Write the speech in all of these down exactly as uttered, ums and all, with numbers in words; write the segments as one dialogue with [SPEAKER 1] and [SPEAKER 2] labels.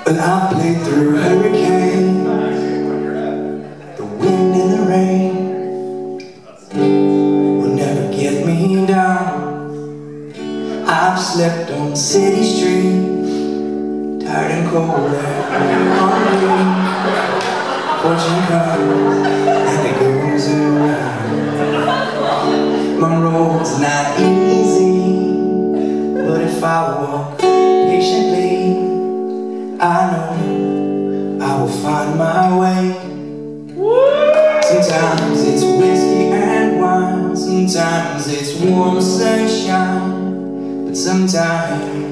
[SPEAKER 1] And I've played through hurricanes, the wind and the rain will never get me down. I've slept on city streets, tired and cold and hungry. Fortune comes and it goes around. My road's not easy, but if I walk patiently, I know I will find my way. Sometimes it's whiskey and wine, sometimes it's warm sunshine, but sometimes,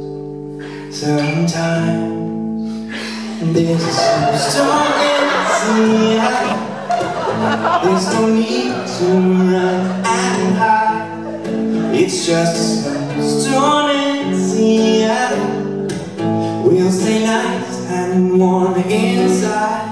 [SPEAKER 1] sometimes there's a storm in Seattle. There's no need to run and hide. It's just a storm in Seattle. We'll stay nice and warm inside.